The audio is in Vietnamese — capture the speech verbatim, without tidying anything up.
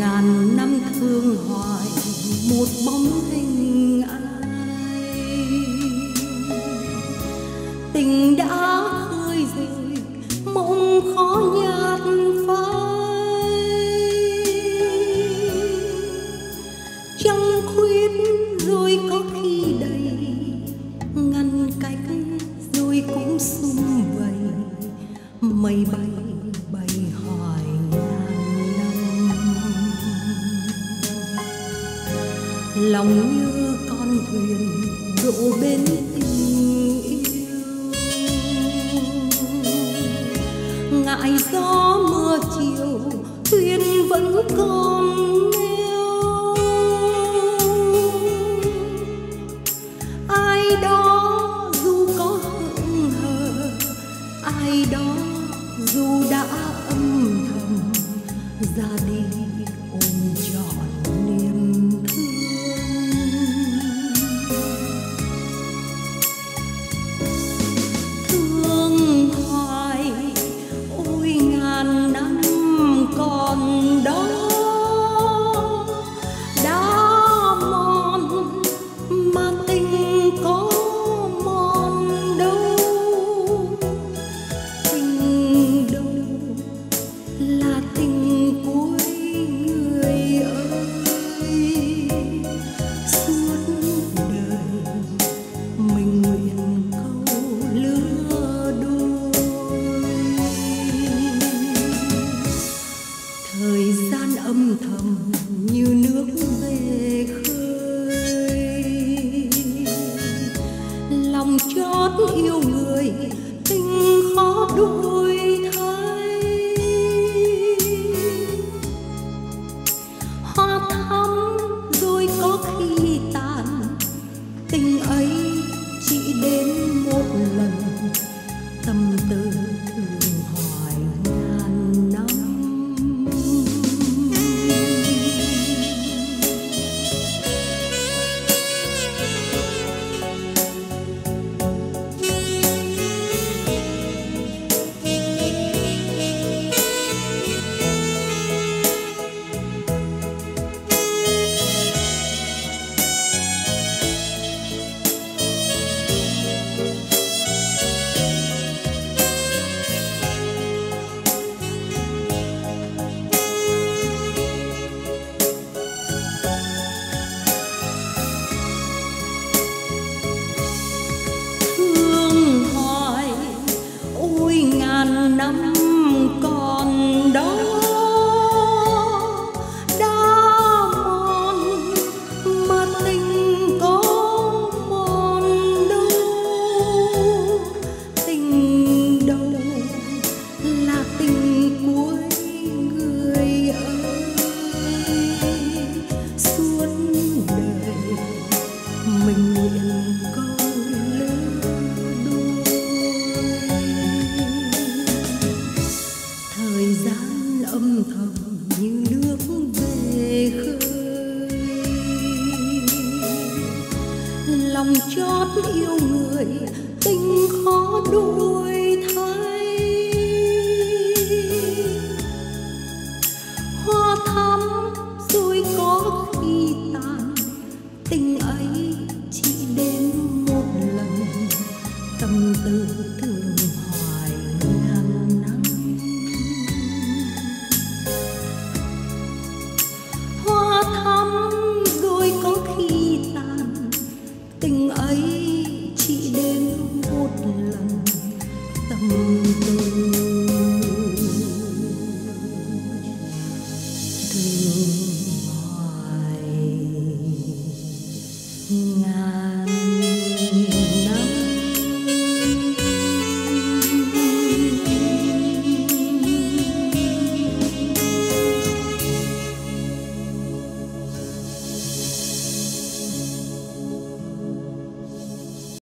ngàn năm thương hoài một bóng hình ai. Tình đã khơi rồi mộng khó nhạt phai, trăng khuyết rồi có khi đầy, ngăn cách rồi cũng sum vầy, mây bay bay hoài ngàn năm. Lòng như con thuyền đổ bên tình yêu, ngại gió mưa chiều thuyền vẫn còn neo. Ai đó dù có hững hờ, ai đó dù đã âm thầm ra đi ôm trọn niềm thương. Thương hoài ôi ngàn năm còn đó, đã mòn mà tình có mòn đâu. Tình đâu là tình cuối người ơi, suốt đời mình nguyện câu lứa đôi. Thời gian âm thầm như nước về khơi, lòng chót yêu người tình khó đổi thay. Hoa thắm rồi có khi tàn, tình ấy chỉ đến một lần, tâm tư thương hoài ngàn năm. Thương hoài ôi ngàn năm còn đó, đã mòn mà tình có mòn đâu. Tình đâu là tình cuối người ơi, suốt đời mình nguyện câu lứa đôi. Thời gian âm thầm